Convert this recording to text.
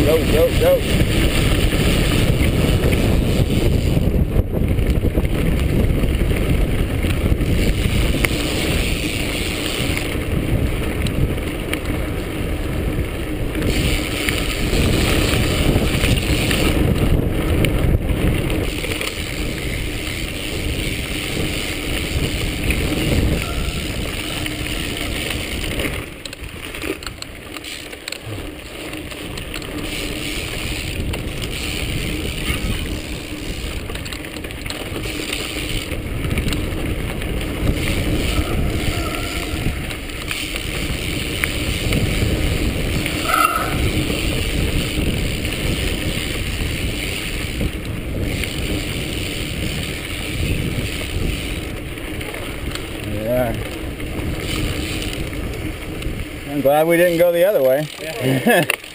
Go, go, go. Yeah. I'm glad we didn't go the other way. Yeah.